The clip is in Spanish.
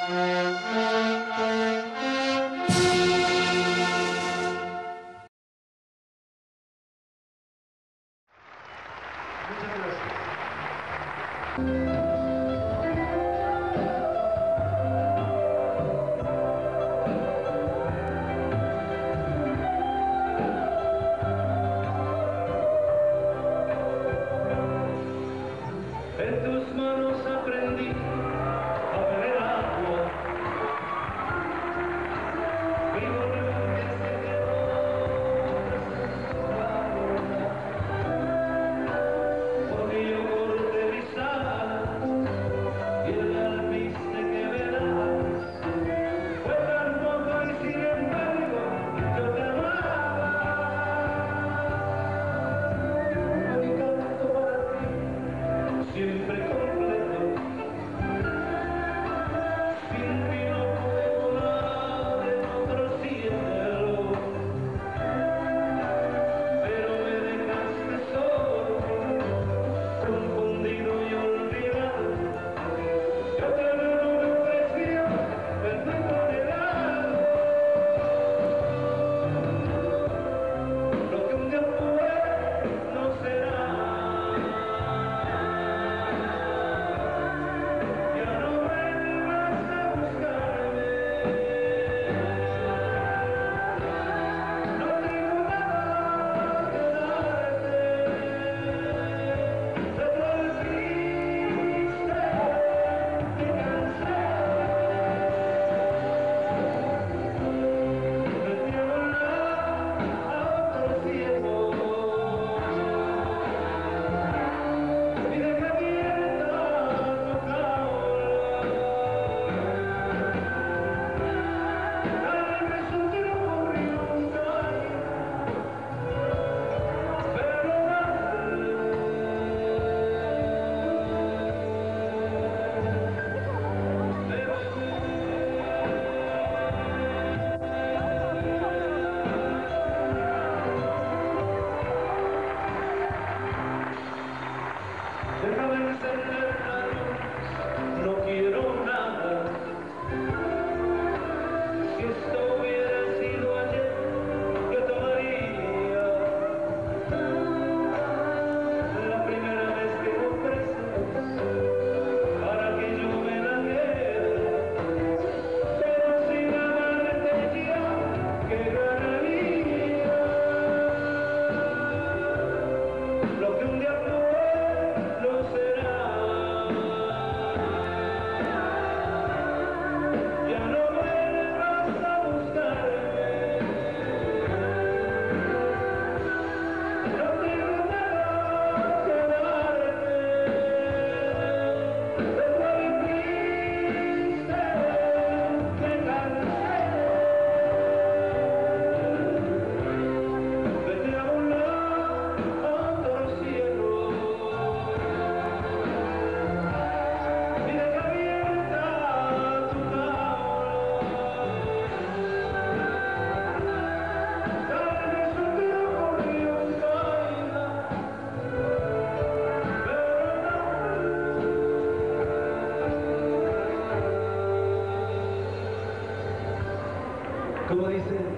En tus manos aprendí a beber agua. Mi volumen se quedó porque yo corté mis alas y el alpiste que verás fue tan poco y sin embargo yo te amaba. Mi canto para ti siempre completo, sin ti no pude volar en otro cielo, pero me dejaste solo, confundido y olvidado. Yo te ruego me ofreció el fuego helado, lo que un día fue no será. Déjame encender la luz, no quiero nada. Si esto hubiera sido ayer, yo tomaría la primera vez que me ofreces para que yo me la diera. Pero sin amarte ya, ¿qué ganaría? Lo que un día fue no será. Ya no vuelvas a buscarme. No tengo nada que darte. De tu triste me cansé. Vete a volar a otro cielo. Y deja abierta tu tabla. Tal vez un día ocurrió un caída, pero no. Como dice